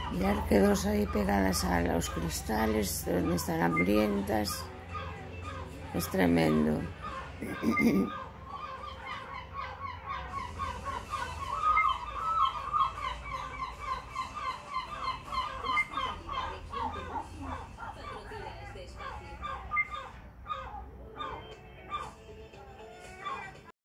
Mirad que dos ahí pegadas a los cristales, donde están hambrientas. Es tremendo.